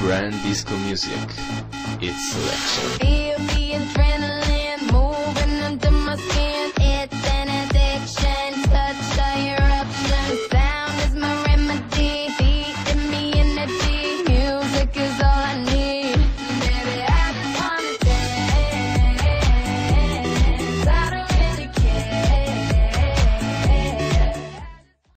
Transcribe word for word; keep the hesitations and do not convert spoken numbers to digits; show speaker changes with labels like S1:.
S1: brand disco music. It's selection.
S2: Feel the adrenaline.